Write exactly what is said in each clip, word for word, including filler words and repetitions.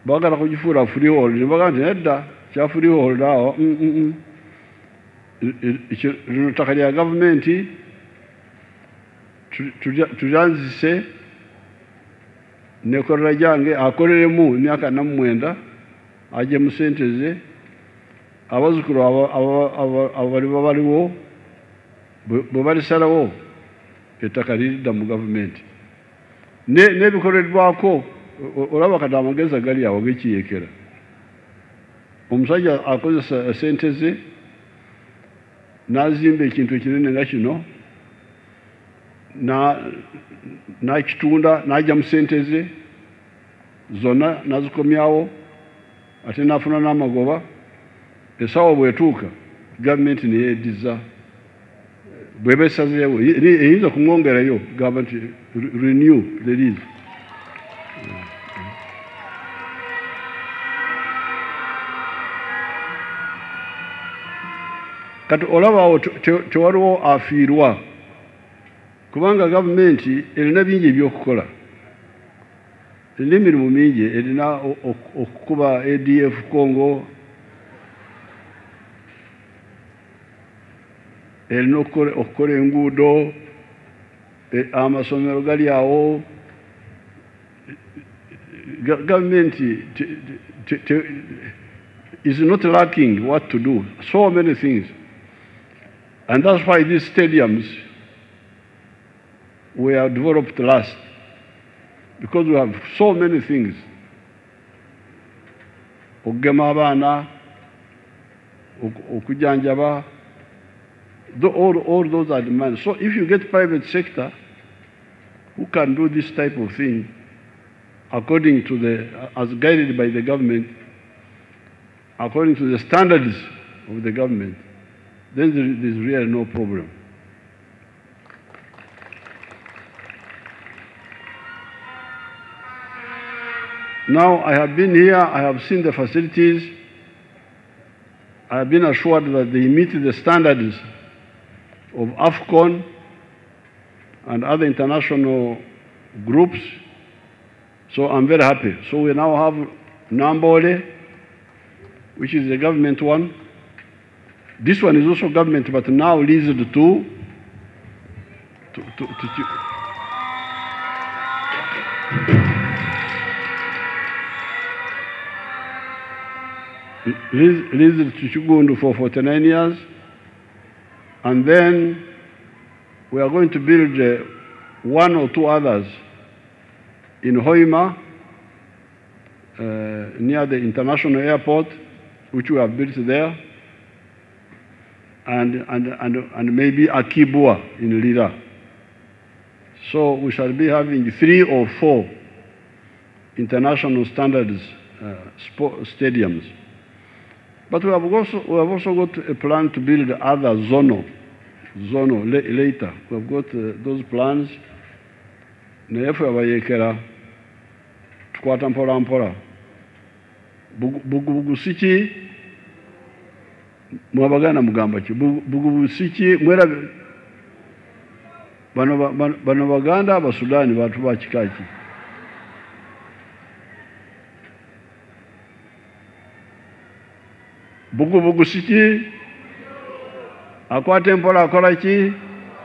bagala kugifuula freehold ne baga nti nedda kya freehold awo lino ttaka lya gavumenti tulyanzise nekolera gyange akoleremu emyaka namwenda aje mu sente ze abazzukulu abali babaliwo bwe balisalawo ettaka liridda mu gavumenti n'ebikolerwako olaba kati amagezi agali awo gekiyekera omusajja akozesa sente ze n'azimba ekintu ekinene nga kino n'akitunda n'ajja mu sente ze zonna n'azikomyawo ate n'afuna n'amagoba essaawa bwetuuka gavumenti neyeeddiza bweba esazeewo eyinza kumwongerayo gamba nti renew the lease. Kati olaba awo tewaliwo afiirwa kubanga gavumenti erina bingi ebyokukola, erina emirimu mingi, erina okukuba A D F Congo, erina okukola enguudo, amasomero gali awo. Gavumenti is not lacking what to do, so many things. And that's why these stadiums were developed last, because we have so many things. Okugema abaana, okujanjaba, all, all those are demands. So if you get private sector who can do this type of thing according to the, as guided by the government, according to the standards of the government, then there is really no problem. Now, I have been here, I have seen the facilities, I have been assured that they meet the standards of AFCON and other international groups, so I'm very happy. So we now have Nambole, which is the government one. This one is also government, but now leased to, to, to, to, to leased to Chugundu for forty-nine years. And then we are going to build uh, one or two others in Hoima, uh, near the international airport, which we have built there. And, and, and, and maybe Akibua in Lira. So we shall be having three or four international standards uh, sport stadiums. But we have, also, we have also got a plan to build other zono, zono later. We have got uh, those plans. Neefu abayekera tukwata mpola mpola. Bugubusiki mwabagana mugamba ki bugubusiki mwera bano bano baganda abasudani bantu ba kikaki bugubusiki akwate mpola akola ki.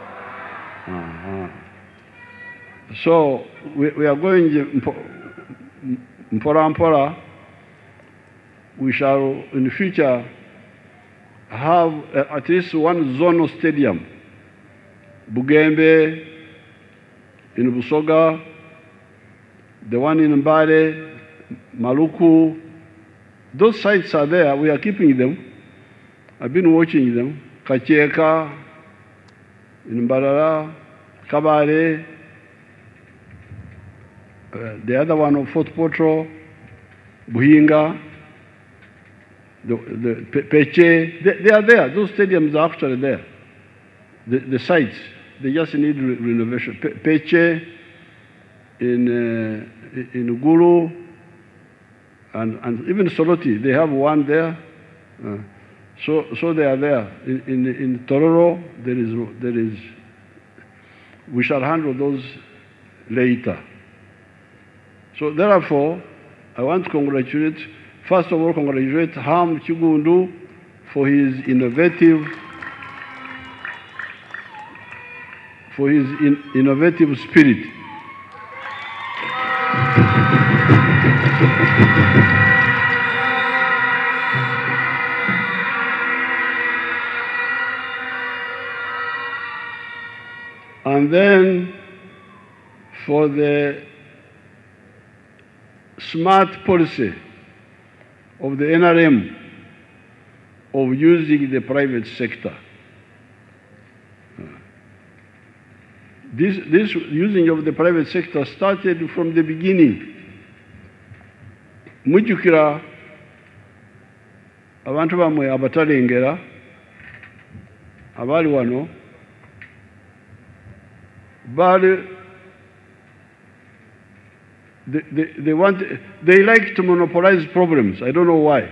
So we, we are going mpola mpola. We shall in the future have uh, at least one zonal stadium. Bugembe, in Busoga, the one in Mbale, Maluku. Those sites are there. We are keeping them. I've been watching them. Kacheka, in Mbarara, Kabare, uh, the other one of Fort Potro, Buhinga, the, the Peche, they, they are there. Those stadiums are actually there. The, the sites, they just need re renovation. Pe Peche, in, uh, in Gulu, and, and even Soroti, they have one there. Uh, so, so they are there. In, in, in Tororo, there is, there is, we shall handle those later. So therefore, I want to congratulate, first of all, congratulate Ham Kigundu for his innovative, for his in, innovative spirit. And then for the smart policy of the N R M of using the private sector. This, this using of the private sector started from the beginning. Mujukira abantu bamwe abatalengera abali wano bali they, they, they want they like to monopolize problems. I don't know why.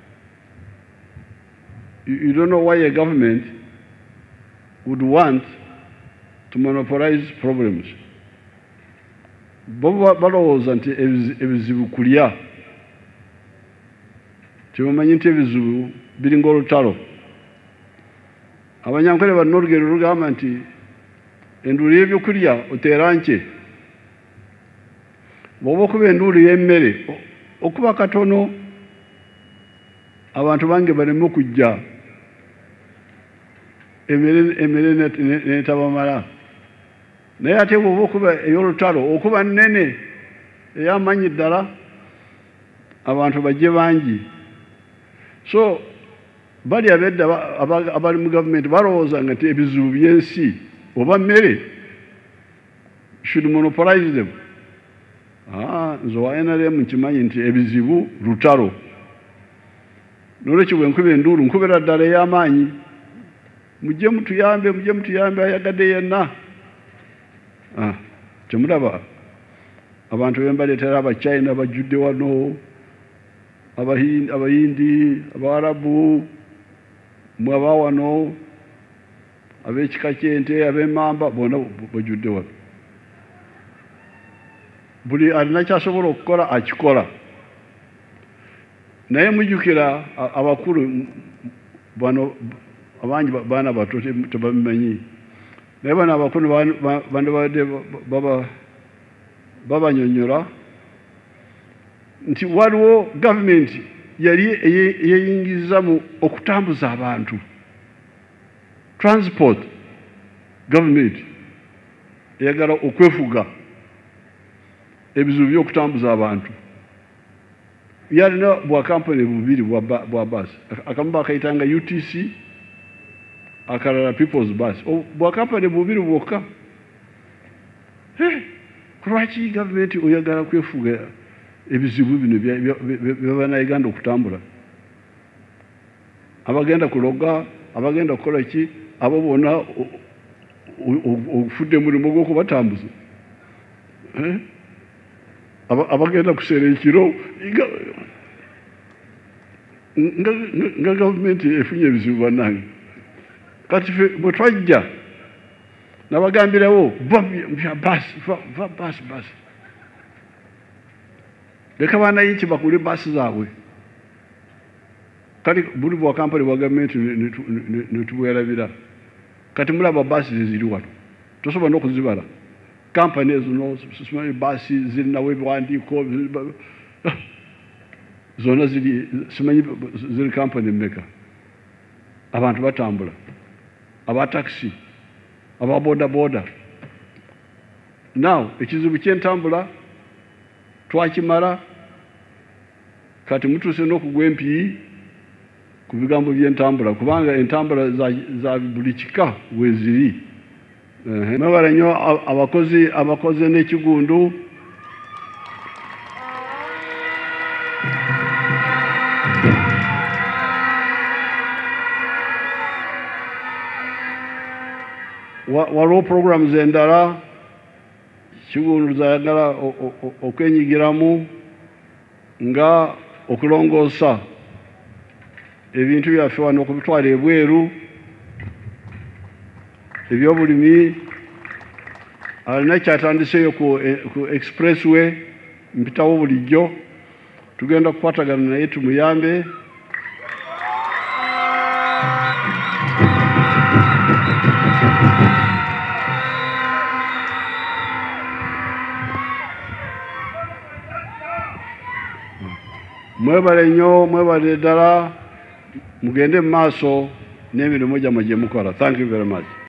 You, you don't know why a government would want to monopolize problems. Bobo balowooza nti ebizibu kulya tebamanyi nti ebizibu biringa olutalo. Abanyankole balina olugero lugamba nti enduulu y'ebyokulya oteera nki bw'oba okuba enduulu y'emmere okuba katono abantu bange baleme okujja emmere netabamala. Naye ate bw'oba okuba ey'olutalo okuba nnene ey'amaanyi ddala abantu bajje bangi. So bali abedda abali mu gavumenti balowoozanga nti ebizibu by'ensi oba mmere should monopolize them. Ah, nze wa N R M nkimanyi nti ebizibu lutalo. N'olwekyo bwe nkuba enduulu nkubira ddala ey'amaanyi. Mujje mutuyambe, mujje mutuyambe ayagadde yenna. Ah, temulaba abantu bembaleetera abachina bajjudde wano, abayindi, abarabu, mwe aba wano, ab'ekika ky'ente, ab'emmamba, bonna bajjudde wano. Buli alina ky'asobola okukola akikola. Naye mujjukira abakulu bano abangi baana bato tebabimanyi. Naye bano abakulu bandibadde babanyonnyola nti waliwo gavumenti yali eyeyingiza mu okutambuza abantu. Transport government eyagala okwefuga ebizibu by'okutambuza abantu. Yalina bwa kampani bubiri bwa basi. Akamu bakayitanga U T C, akalala People's Bus. Bwa kampani bubiri bwokka. Lwaki gavumenti oyagala kwefuga ebizibu bino by'Abannayuganda okutambula? Abagenda kuloga, abagenda kukola ki, abo bonna ofudde mulimu gw'okubatambuza. Abagenda kuseera ekiro nga gavumenti efunye ebizibu bannange. Kati bwe twajja nabagambirawo bya basi va basi basi. Leka bannayinki bakule basi zaabwe. Kati buli bwa kampani bwa gavumenti netubwerabira. Kati mulaba basi zeziri wano. Tosobola n'okuzibala. Kampani ezo simanyi basi zirinawo ebiwandiiko zonna ziri simanyi ziri kampani mmeka. Abantu batambula. Aba taxi, aba boda boda. Now ekizibu ky'entambula twakimala kati mutuuse n'okugwa empi ku bigambo by'entambula kubanga entambula za buli kika weeziri. Mwebale nnyo abakozi abakoze n'ekigundu. Waliwo programs endala Kigundu zayagala okwenyigiramu nga okulongoosa ebintu byaffe wano okubitwala ebweru, ebyobulimi. Alina kyatandiseeyo ku expressway mpitawo bulijjo tugenda kukwatagana naye tumuyambe. Mwebale nnyo, mwebale ddala, mugende mu maaso n'emirimu gyammwe gye mukola. Thank you very much.